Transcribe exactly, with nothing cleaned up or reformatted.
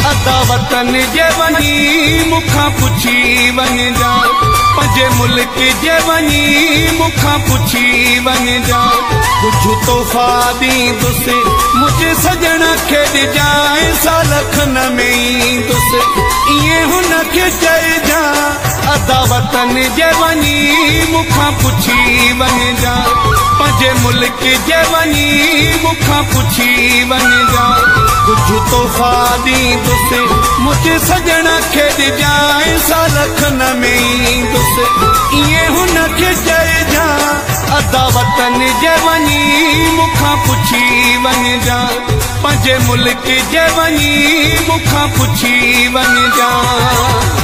अदा वतन जे वनी मुखा पुछी वन जा पंजे मुल्क जे वनी मुखा पुछी वन जा कुछ तोहफा दींदुसि मुझे सजण खे ॾिजाए साल खन में ईंदुसि इएं हुन खे चइजां अदा वतन जे वनी मुखा पुछी वन जा पंजे मुल्क जे वनी मुखा पुछी वन जा कुछ तोहफा दींदुसि मुझे सजण खे ॾिजाए साल खन में ईंदुसि इएं हुन खे चइजां अदा वतन जे वनी मुखा पुछी वन जा पंजे मुल्क जे वनी मुखा पुछी वन जा।